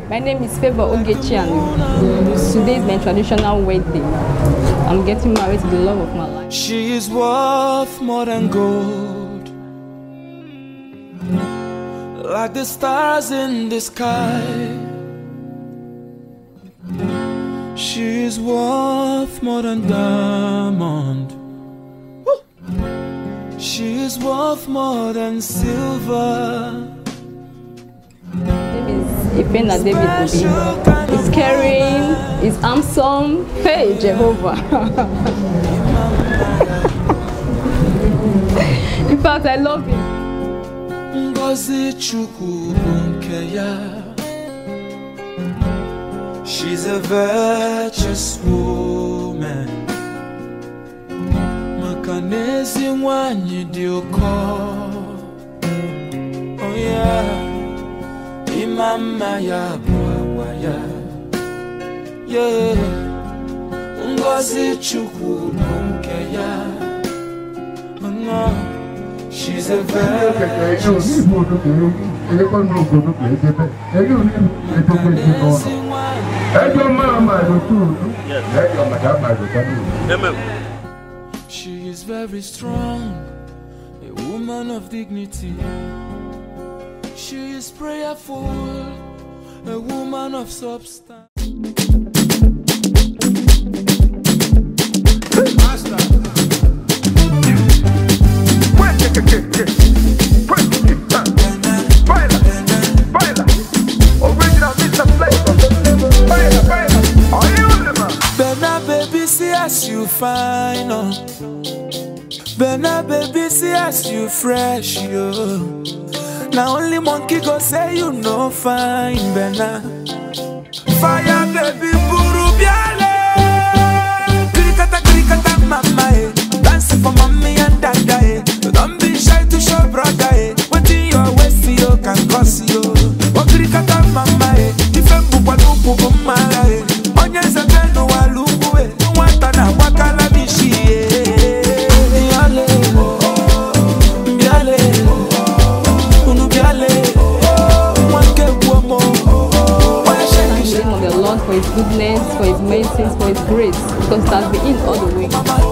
My name is Favour and Dave. Today is my traditional wedding. I'm getting married to the love of my life. She is worth more than gold, like the stars in the sky. She is worth more than diamond. She is worth more than silver. Favour and Dave. He's caring, he's handsome. Hey, Jehovah. In fact, I love him. She's a virtuous woman. Makanezi wanyi dioko. Oh yeah. Mama ya bwawaya, yeah. Ngozi chukwu bunkeya. She's a virtuous woman. She is very strong, a woman of dignity. She is prayerful, a woman of substance. Master. Original Mr. Flavor. Benna baby, see as you fine, oh. Benna baby, see as you fresh, yo. Now only monkey go say you no fine, Benna. Fire baby, buru biale. Krikata mama, eh. Dance for mommy and dada, eh. Don't be shy to show brother, eh. What in your waist you can cause you. Oh krikata mama, eh. Ifembu kwa lupu kumara, eh. Onyeza beno wa lupu, eh. Nwata na wakala bishi, eh. Biale, biale. For his goodness, for his mercies, for his grace, because it has been in all the way.